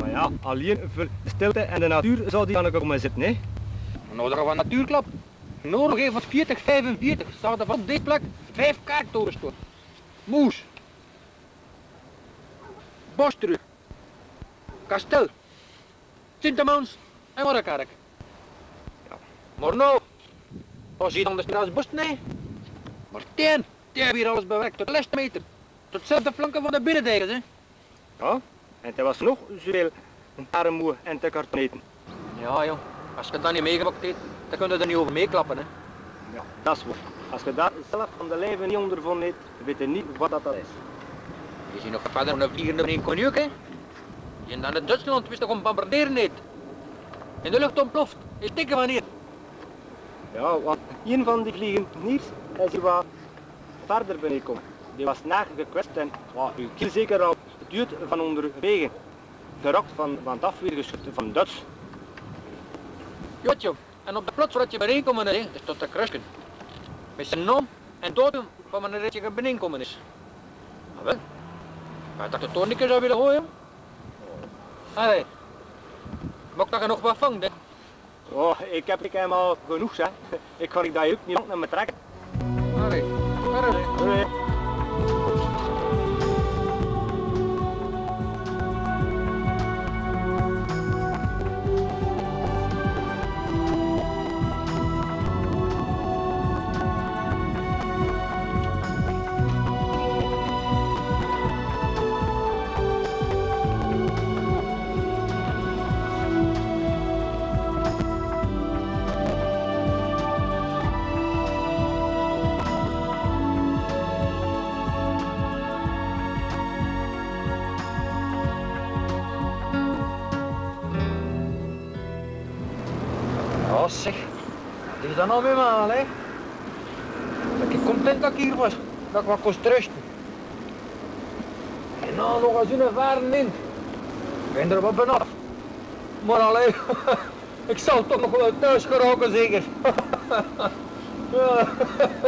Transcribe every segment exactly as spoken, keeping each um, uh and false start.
Maar ja, alleen voor de stilte en de natuur zou die aan elkaar komen zitten, hè? Nou, dat was een natuurklap. Noorlog van veertig vijfenveertig zag er van op deze plek vijf kaarttorens staan. Moes. Bostrug. Kastel. Sintemans en Morrekerk. Ja. Maar nou, als je anders niet als bos, nee. Maar tien, die hebben hier alles bewerkt tot de laatste meter. Tot zelfs de flanken van de binnendijken, hè. Ja, en het was nog zoveel een tarenmoe en te karton eten. Ja, joh. Als je dat niet meegemaakt hebt, dan kun je er niet over meeklappen, hè. Ja, dat is waar. Als je daar zelf van de lijve niet ondervonden hebt, weet je niet wat dat is. Je ziet nog verder een vliegende in konjuk, hè. Je dan in Duitsland wist toch om bombarderen niet. In de lucht ontploft, is dikke van hier. Ja, want een van die vliegeniers is hier wat verder binnengekomen. Die was nagekwetst en ja, u kiel zeker al het duurt van onderwege. Gerakt van, van het afweergeschut van Duits. Jotje, en op de plaats waar je bijeenkomen is, is tot de krusken. Met zijn naam en datum van wanneer je bijeenkomen is. Maar wel, maar dat je toch niet zou willen gooien? Allee, mag dat je nog wat vangt, hè? Oh, ik heb ik helemaal genoeg, zeg. Ik kan ik dat ook niet naar me trekken. Allee, verder, hè. Doei. Ja, zeg. Het is dan al weer maar, hè. Ik ben content dat ik hier was. Dat ik wat kon rusten. En nou nog eens in een varen in. Ik ben er wat vanaf. Maar alleen, ik zal toch nog wel thuis geraken, zeker. Ja.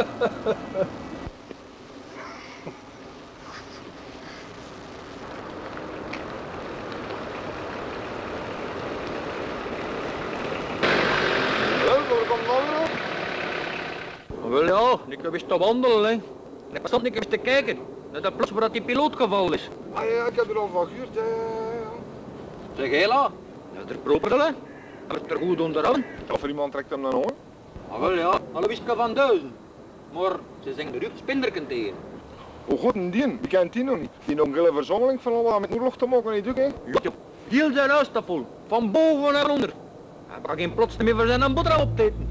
Wel ja, ik heb eens te wandelen, hè. Ik was niet eens te kijken naar de plaats waar die piloot gevallen is. Ah ja, ik heb er al van gehuurd, hè. Zeg hela, dat is er proper, hè. Dat is er goed onderaan. Of er iemand trekt hem dan hoor. Ah wel ja, alle wist ik van duizend. Maar ze zeggen er ook spinderken tegen. Hoe goed een die? Die kent die nog niet. Die nog een hele verzameling van al wat met oorlog te maken, niet ook, hè? Ja, heel zijn huis te vol, van boven naar onder. Hij kan geen plots meer voor zijn boterham opteten.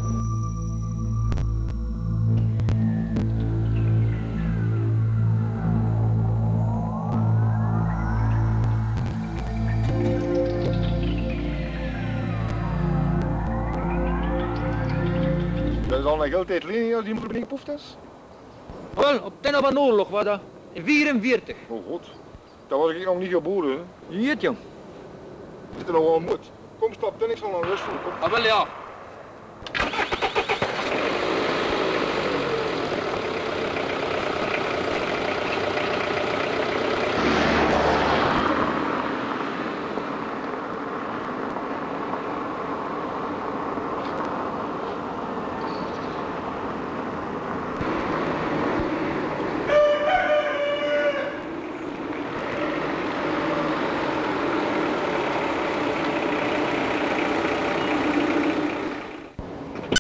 Dat is al een geld tijd geleden als die moeder gepoefd is. Wel, op het einde van de oorlog was dat in vierenveertig. Oh god, dat was ik nog niet geboren, hè. Jeetje. We zitten nog wel moed. Kom, stap, dan ik zal naar rusten. Kom. Ah wel ja,